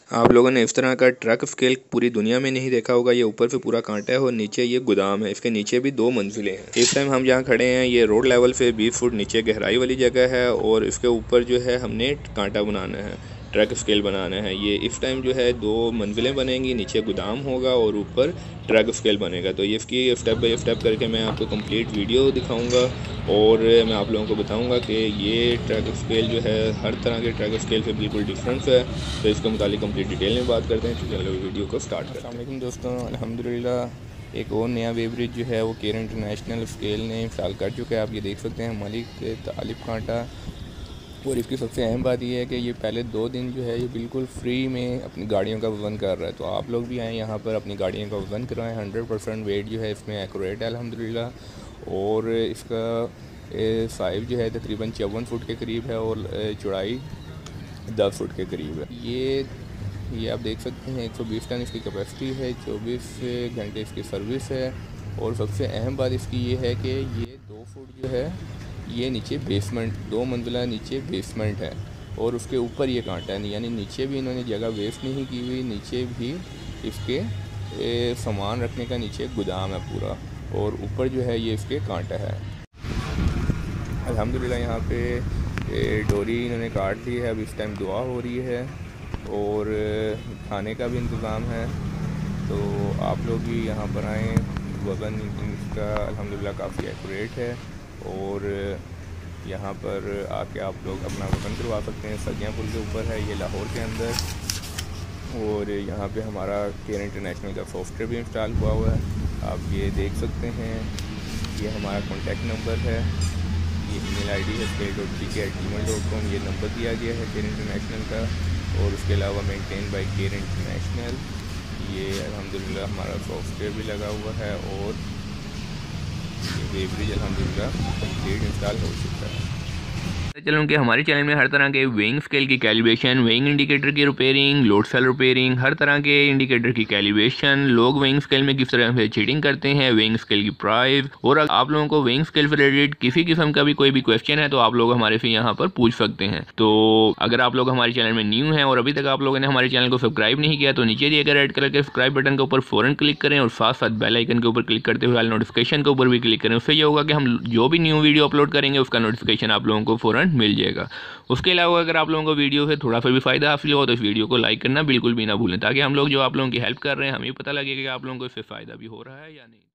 आप लोगों ने इस तरह का ट्रक स्केल पूरी दुनिया में नहीं देखा होगा। ये ऊपर से पूरा कांटा है और नीचे ये गोदाम है। इसके नीचे भी 2 मंजिलें हैं। इस टाइम हम जहाँ खड़े हैं ये रोड लेवल से 20 फुट नीचे गहराई वाली जगह है और इसके ऊपर जो है हमने कांटा बनाना है, ट्रक स्केल बनाना है। ये इस टाइम जो है 2 मंजिलें बनेंगी, नीचे गोदाम होगा और ऊपर ट्रक स्केल बनेगा। तो ये इसकी स्टेप बाय स्टेप करके मैं आपको कंप्लीट वीडियो दिखाऊंगा और मैं आप लोगों को बताऊंगा कि ये ट्रक स्केल जो है हर तरह के ट्रक स्केल से बिल्कुल डिफरेंस है। तो इसके मुतालिक कंप्लीट डिटेल में बात करते हैं। तो चलो वीडियो को स्टार्ट करते हैं। अस्सलाम वालेकुम दोस्तों, अल्हम्दुलिल्लाह एक और नया वेब ब्रिज जो है वो केयर इंटरनेशनल स्केल ने इंस्टॉल कर चुका है। आप ये देख सकते हैं मलिक तालिब कांटा। और इसकी सबसे अहम बात यह है कि ये पहले 2 दिन जो है ये बिल्कुल फ्री में अपनी गाड़ियों का वज़न कर रहा है। तो आप लोग भी आएँ यहाँ पर अपनी गाड़ियों का वज़न कराएँ। 100% वेट जो है इसमें एक्यूरेट है अल्हम्दुलिल्लाह। और इसका साइज़ जो है तकरीबन 54 फुट के करीब है और चौड़ाई 10 फुट के करीब है। ये आप देख सकते हैं 120 टन इसकी कैपेसिटी है, 24 घंटे इसकी सर्विस है। और सबसे अहम बात इसकी ये है कि ये 2 फुट जो है ये नीचे बेसमेंट, 2 मंजिला नीचे बेसमेंट है और उसके ऊपर ये कांटा है, यानी नीचे भी इन्होंने जगह वेस्ट नहीं की हुई। नीचे भी इसके सामान रखने का नीचे गोदाम है पूरा और ऊपर जो है ये इसके कांटा है। अल्हम्दुलिल्लाह यहाँ पे डोरी इन्होंने काट दी है। अब इस टाइम दुआ हो रही है और खाने का भी इंतज़ाम है। तो आप लोग भी यहाँ पर आएँ। वज़न इसका अल्हम्दुलिल्लाह काफ़ी एक्यूरेट है और यहाँ पर आके आप लोग अपना वज़न करवा सकते हैं। सदिया पुल के ऊपर है ये लाहौर के अंदर। और यहाँ पे हमारा केयर इंटरनेशनल का सॉफ्टवेयर भी इंस्टॉल हुआ है, आप ये देख सकते हैं। ये हमारा कॉन्टैक्ट नंबर है, ये ईमेल आईडी है scale.pk@gmail.com। ये नंबर दिया गया है केयर इंटरनेशनल का। और उसके अलावा मेंटेन बाय केयर इंटरनेशनल। ये अल्हम्दुलिल्लाह हमारा सॉफ्टवेयर भी लगा हुआ है और वेब ब्रिज अल्हम्दुलिल्लाह कंप्लीट इंस्टॉल हो चुका है। चलो कि हमारे चैनल में हर तरह के वेइंग स्केल की कैलिब्रेशन, वेइंग इंडिकेटर की रिपेयरिंग, लोड सेल रिपेयरिंग, हर तरह के इंडिकेटर की कैलिब्रेशन, लोग वेइंग स्केल में किस तरह से चीटिंग करते हैं, वेइंग स्केल की प्राइस। और आप लोगों को वेइंग स्केल से रिलेटेड किसी किस्म का भी कोई भी क्वेश्चन है तो आप लोग हमारे से यहाँ पर पूछ सकते हैं। तो अगर आप लोग हमारे चैनल में न्यू हैं और अभी तक आप लोगों ने हमारे चैनल को सब्सक्राइब नहीं किया तो नीचे दिए गए रेड कलर के सब्सक्राइब बटन के ऊपर फ़ौरन क्लिक करें और साथ साथ बेल आइकन के ऊपर क्लिक करते हुए ऑल नोटिफिकेशन के ऊपर भी क्लिक करें। उससे ये होगा कि हम जो भी न्यू वीडियो अपलोड करेंगे उसका नोटिफिकेशन आप लोगों को फ़ौरन मिल जाएगा। उसके अलावा अगर आप लोगों को वीडियो से थोड़ा सा भी फ़ायदा हासिल हो तो इस वीडियो को लाइक करना बिल्कुल भी ना भूलें, ताकि हम लोग जो आप लोगों की हेल्प कर रहे हैं हमें पता लगे कि आप लोगों को इससे फ़ायदा भी हो रहा है या नहीं।